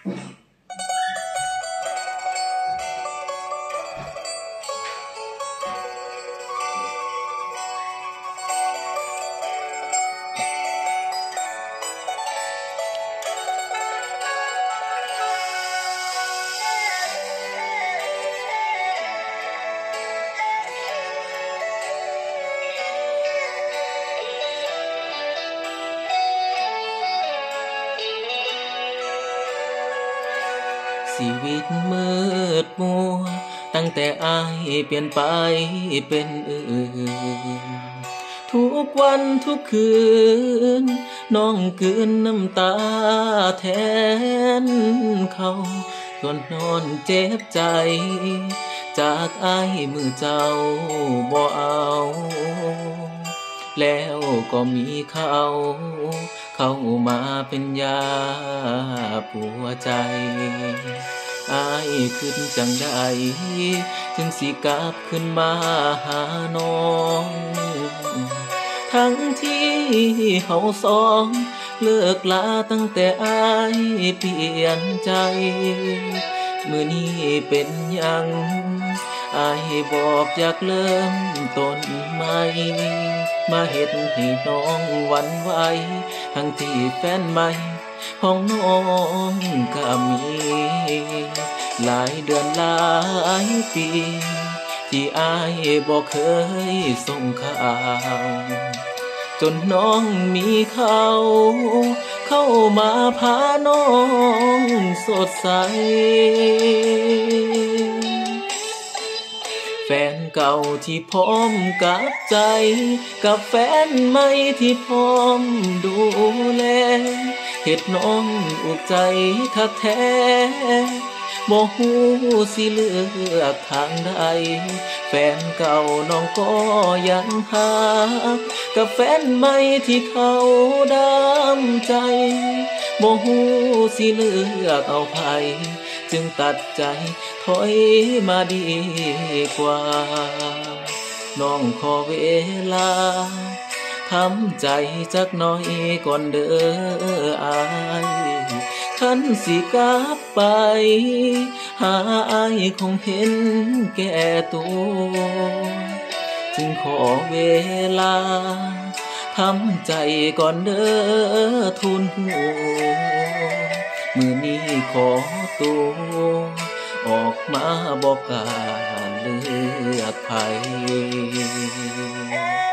ชีวิตมืดมัวตั้งแต่อายเปลี่ยนไปเป็นอื่นทุกวันทุกคืนน้องคืนน้ำตาแทนเขาส่วนนอนเจ็บใจจากอายมือเจ้าบ่เอาแล้วก็มีเข้ามาเป็นยาปัวใจอายขึ้นจังใดถึงสิกลับขึ้นมาหาน้องทั้งที่เฮาสองเลิกลาตั้งแต่อายเปลี่ยนใจมื้อนี้เป็นหยังอายบอกอยากเริ่มต้นใหม่มาเฮ็ดให้น้องหวั่นไหวทั้งที่แฟนใหม่ของน้องก็มีหลายเดือนหลายปีที่อายบ่เคยส่งข่าวจนน้องมีเข้ามาพาน้องสดใสแฟนเก่าที่พร้อมกับใจกับแฟนใหม่ที่พร้อมดูแลเฮ็ดน้องอุกใจคักแท้บ่ฮู้สิเลือกทางใดแฟนเก่าน้องก็ยังหักกับแฟนใหม่ที่เขาดำใจบ่ฮู้สิเลือกเอาไผจึงตัดใจถอยมาดีกว่าน้องขอเวลาทำใจจักหน่อยก่อนเด้ออายคันสิกลับไปหาอายคงเห็นแก่ตัวจึงขอเวลาทำใจก่อนเด้อทุนหัวมื้อนี้ขอตัวออกมาบอกกล้าเลือกไผ